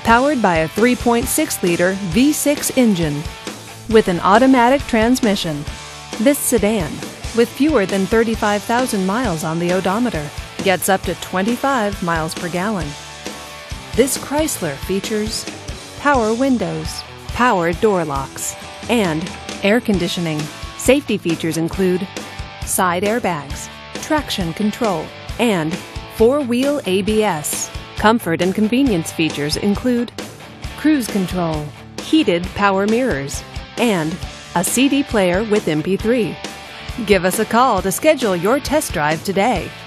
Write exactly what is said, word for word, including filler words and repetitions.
powered by a three point six liter V six engine with an automatic transmission. This sedan, with fewer than thirty-five thousand miles on the odometer, gets up to twenty-five miles per gallon. This Chrysler features power windows, power door locks, and air conditioning. Safety features include side airbags, traction control, and four-wheel A B S. Comfort and convenience features include cruise control, heated power mirrors, and a C D player with M P three. Give us a call to schedule your test drive today.